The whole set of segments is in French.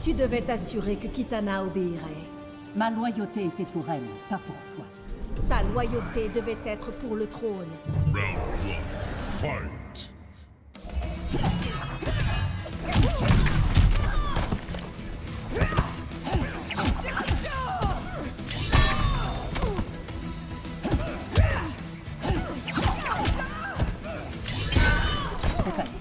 Tu devais t'assurer que Kitana obéirait. Ma loyauté était pour elle, pas pour toi. Ta loyauté devait être pour le trône. Round 1. Fight! C'est parti.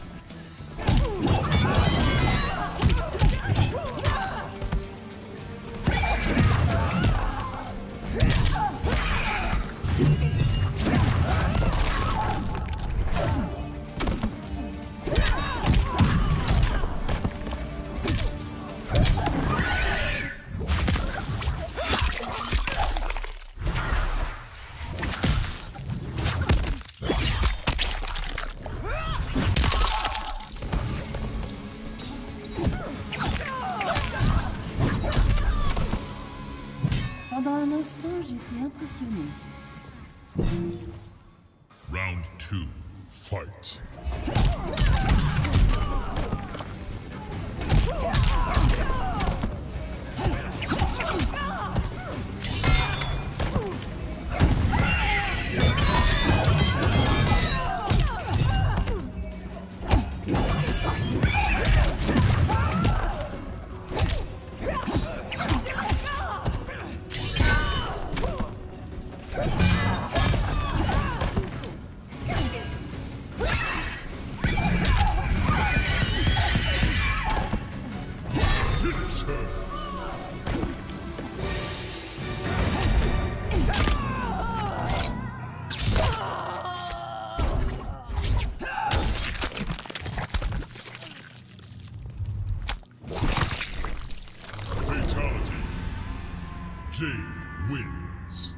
Pendant un instant, j'étais impressionnée. Round 2. Fight! Finish her! Fatality. Jade wins.